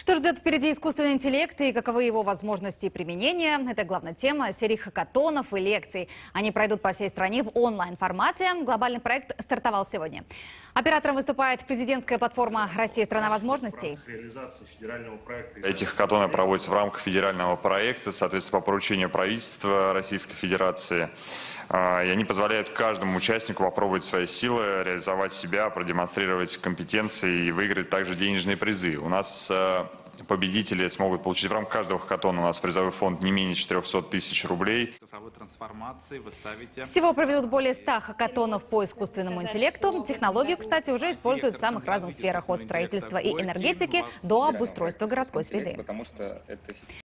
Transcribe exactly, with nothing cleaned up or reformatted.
Что ждет впереди искусственный интеллект и каковы его возможности применения? Это главная тема серии хакатонов и лекций. Они пройдут по всей стране в онлайн-формате. Глобальный проект стартовал сегодня. Оператором выступает президентская платформа «Россия – страна возможностей». Эти хакатоны проводятся в рамках федерального проекта, соответственно, по поручению правительства Российской Федерации. И они позволяют каждому участнику попробовать свои силы, реализовать себя, продемонстрировать компетенции и выиграть также денежные призы. У нас победители смогут получить в рамках каждого хакатона, у нас призовой фонд не менее четырёхсот тысяч рублей. Всего проведут более ста хакатонов по искусственному интеллекту. Технологию, кстати, уже используют в самых разных сферах, от строительства и энергетики до обустройства городской среды.